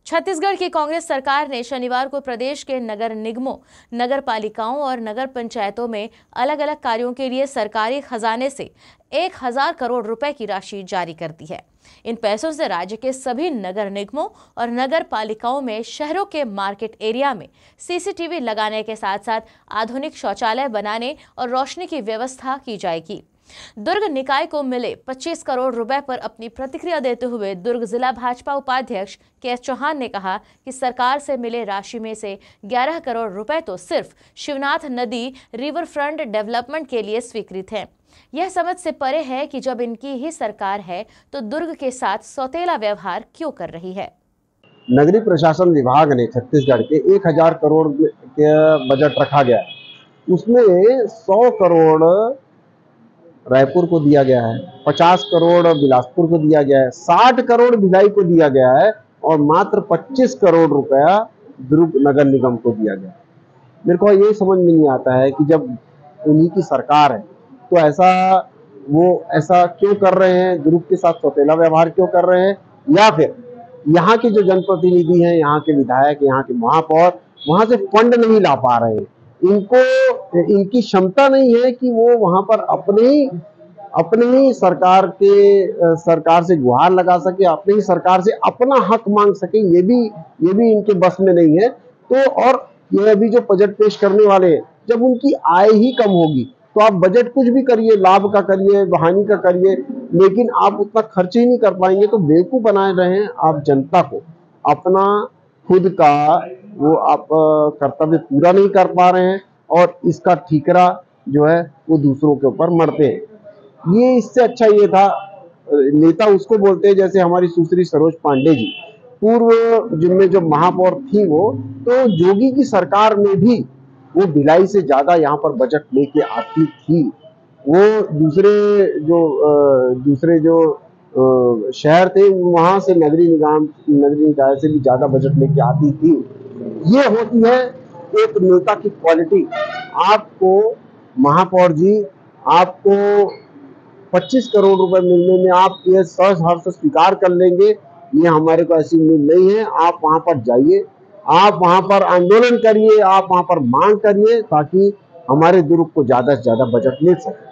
छत्तीसगढ़ की कांग्रेस सरकार ने शनिवार को प्रदेश के नगर निगमों, नगर पालिकाओं और नगर पंचायतों में अलग अलग कार्यों के लिए सरकारी खजाने से 1000 करोड़ रुपए की राशि जारी कर दी है। इन पैसों से राज्य के सभी नगर निगमों और नगर पालिकाओं में शहरों के मार्केट एरिया में सीसीटीवी लगाने के साथ साथ आधुनिक शौचालय बनाने और रोशनी की व्यवस्था की जाएगी। दुर्ग निकाय को मिले 25 करोड़ रुपए पर अपनी प्रतिक्रिया देते हुए दुर्ग जिला भाजपा उपाध्यक्ष के चौहान ने कहा कि सरकार से मिले राशि में से 11 करोड़ रुपए तो सिर्फ शिवनाथ नदी रिवर फ्रंट डेवलपमेंट के लिए स्वीकृत हैं। यह समझ से परे है कि जब इनकी ही सरकार है तो दुर्ग के साथ सौतेला व्यवहार क्यों कर रही है। नगरीय प्रशासन विभाग ने छत्तीसगढ़ के 1000 करोड़ के बजट रखा गया, उसमें 100 करोड़ रायपुर को दिया गया है, 50 करोड़ बिलासपुर को दिया गया है, 60 करोड़ भिलाई को दिया गया है और मात्र 25 करोड़ रुपया दुर्ग नगर निगम को दिया गया। मेरे को ये समझ में नहीं आता है कि जब उन्हीं की सरकार है तो ऐसा क्यों कर रहे हैं, दुर्ग के साथ सौतेला व्यवहार क्यों कर रहे हैं, या फिर यहाँ के जो जनप्रतिनिधि हैं, यहाँ के विधायक, यहाँ के महापौर वहां से फंड नहीं ला पा रहे हैं। इनकी क्षमता नहीं है कि वो वहां पर अपने ही सरकार से गुहार लगा सके, अपनी ही सरकार से अपना हक मांग सके। ये भी इनके बस में नहीं है। तो और ये अभी जो बजट पेश करने वाले हैं, जब उनकी आय ही कम होगी तो आप बजट कुछ भी करिए, लाभ का करिए, हानि का करिए, लेकिन आप उतना खर्च ही नहीं कर पाएंगे तो बेवकूफ बनाए रहे हैं आप जनता को। अपना खुद का वो आप कर्तव्य पूरा नहीं कर पा रहे हैं और इसका ठीकरा जो है वो दूसरों के ऊपर मरते हैं। ये इससे अच्छा ये था, नेता उसको बोलते हैं जैसे हमारी सुश्री सरोज पांडे जी पूर्व जिनमें जो महापौर थी, वो तो जोगी की सरकार में भी वो भिलाई से ज्यादा यहाँ पर बजट लेके आती थी। वो दूसरे जो शहर थे वहां से नगरीय निकाय से भी ज्यादा बजट लेके आती थी। ये होती है एक नेता की क्वालिटी। आपको महापौर जी, आपको 25 करोड़ रुपए मिलने में आप ये सहज हर्ष स्वीकार कर लेंगे, ये हमारे को ऐसी उम्मीद नहीं है। आप वहां पर जाइए, आप वहां पर आंदोलन करिए, आप वहां पर मांग करिए ताकि हमारे दुर्ग को ज्यादा से ज्यादा बजट मिल सके।